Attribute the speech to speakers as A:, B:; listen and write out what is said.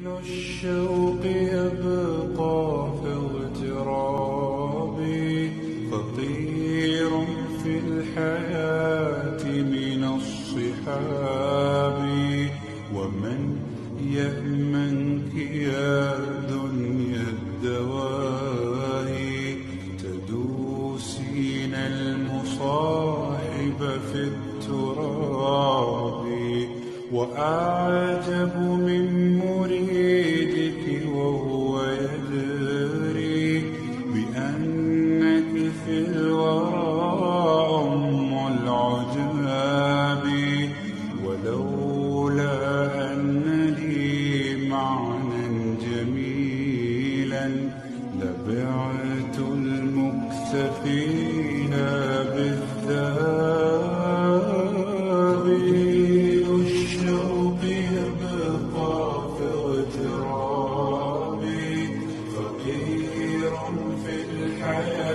A: الشوق يبقى في اغترابي، فطير في الحياة من الصحاب. ومن يأمنك يا دنيا الدواهي، تدوسين المصاحب في التراب. وأعجب من مريدك وهو يدري بأنك في الورى أم العجاب. ولولا أن لي معنى جميلا لبعت المكث فيها بالذهب. الشوق يبقى في اغترابي، فقير في الحياة